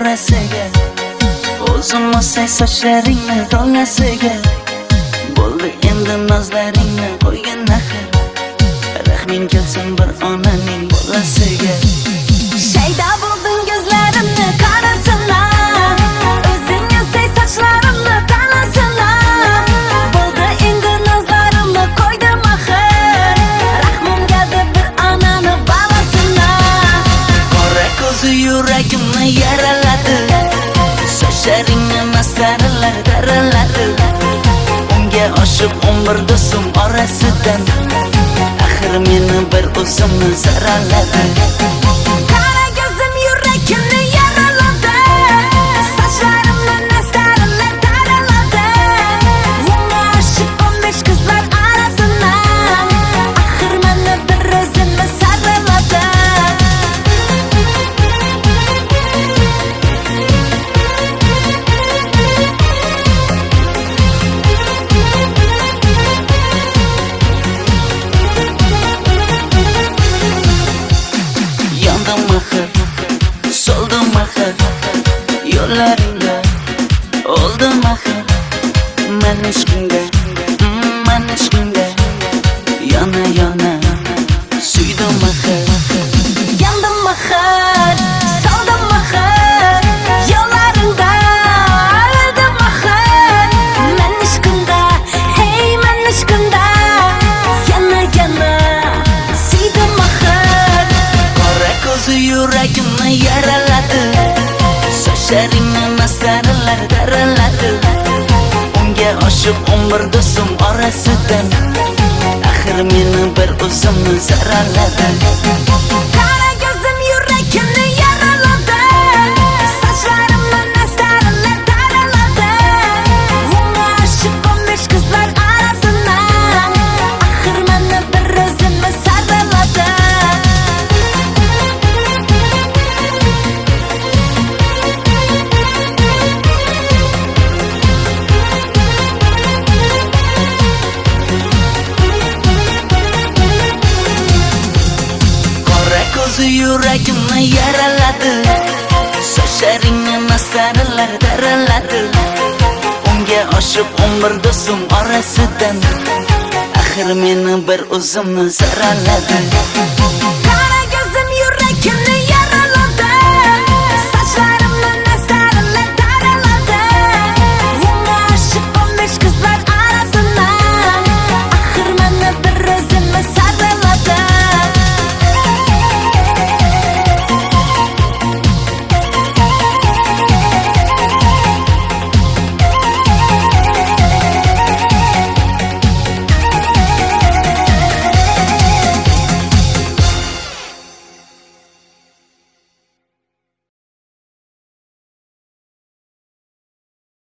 orasiga o'zim olsay sochlaringni tolasiga bo'ldi endi nozlaringni qo'ygan axir rahming kelsin bir onaning bolasiga shayda bo'lding ko'zlarimni qarasana o'zing olsay sochlarimni talasana bo'ldi endi nozlarimni qo'ydim axir rahmim keldi bir onani bolasina qora ko'zi yuragimni yaraladi sochlaringni masaralar taraladi unga oshiq 11 do'stim orasidan axir meni bir o'zimni zaraladi qara ko'zim yuragimni yaraladi sochlarimni masaralar taraladi unga oshiq 15 qizlar arasidan axir meni bir o'zimni saraladi soldim axir yo'llaringda oldim axir men ishqingga yana suydim axir yandim axir soldim axir yo'llaringda oldim axir men ishqingda hey men ishqingda yana suydim axir qora ko'zi yuragimni yaraladi sochlaringni masaralar taraladi unga oshiq 11 do'stim orasidan axir meni bir o'zimni zaraladi qara ko'zim yuragimni yaraladi sochlarimni masaralar taraladi unga oshiq 15 qizlar arasidan axir meni bir o'zimni saraladi ko'zi yuragimni yaraladi sochlaringni masaralar taraladi unga oshiq 11 do'stim orasidan axir meni bir o'zimni zaraladi qara ko'zim yuragimni